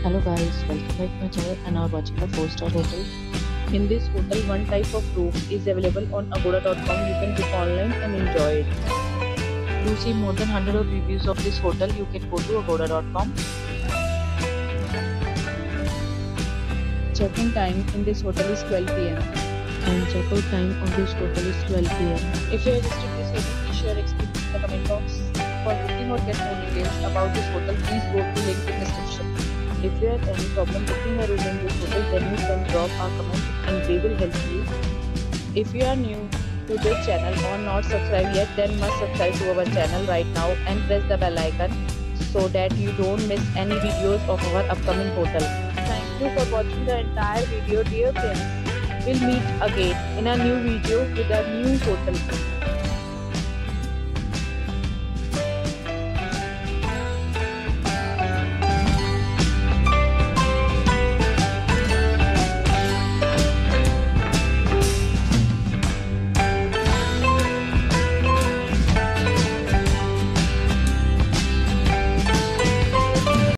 Hello guys, welcome back to my channel and now watching a 4-star hotel. In this hotel, one type of room is available on agoda.com. You can book online and enjoy it. To see more than 100 of reviews of this hotel, you can go to agoda.com. Check-in time in this hotel is 12 p.m. and check-out time of this hotel is 12 p.m. If you are visited this hotel, please share experience in the comment box. For booking or get more details about this hotel, please go to link in the description. If you have any problem booking a room in this hotel, then you can drop a comment and we will help you. If you are new to this channel or not subscribed yet, then must subscribe to our channel right now and press the bell icon so that you don't miss any videos of our upcoming hotel. Thank you for watching the entire video, dear friends. We'll meet again in a new video with a new hotel.